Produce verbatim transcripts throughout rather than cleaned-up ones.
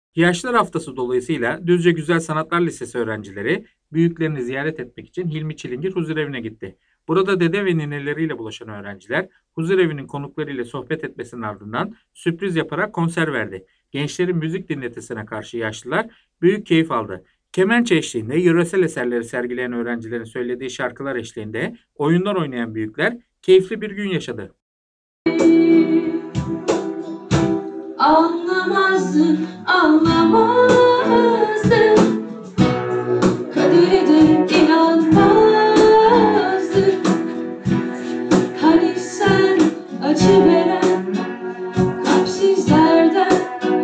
Yaşlar Haftası dolayısıyla Düzce Güzel Sanatlar Lisesi öğrencileri büyüklerini ziyaret etmek için Hilmi Çilingir huzurevine gitti. Burada dede ve nineleriyle buluşan öğrenciler huzurevinin konuklarıyla sohbet etmesinin ardından sürpriz yaparak konser verdi. Gençlerin müzik dinletisine karşı yaşlılar büyük keyif aldı. Kemençe eşliğinde yöresel eserleri sergileyen öğrencilerin söylediği şarkılar eşliğinde oyunlar oynayan büyükler keyifli bir gün yaşadı. Anlamazdın, anlamazdın, kadere de inanmazdın. Hani sen acı veren kalpsizlerden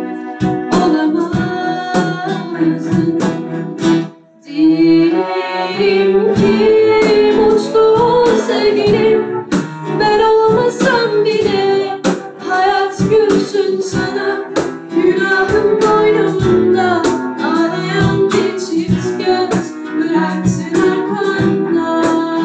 olamazdın. Diyelim ki mutlu ol sevgilim, ben olmasam bile hayat gülsün sana. Günahım boynumda ağlayan bir çift göz bıraksın arkamda.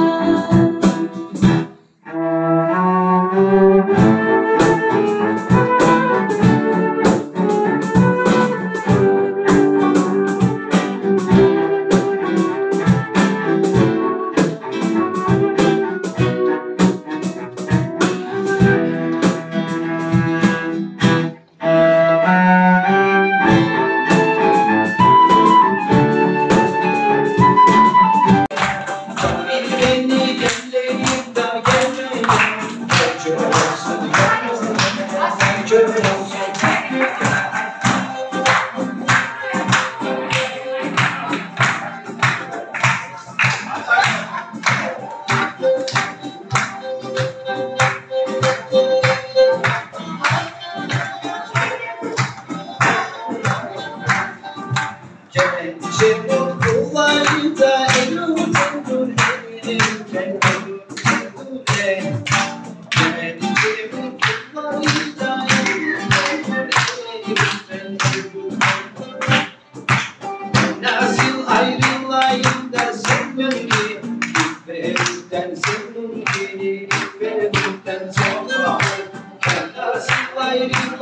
Nasıl ayrılayım da sen beni, İfretten sen beni, İfretten sen beni. Nasıl ayrılayım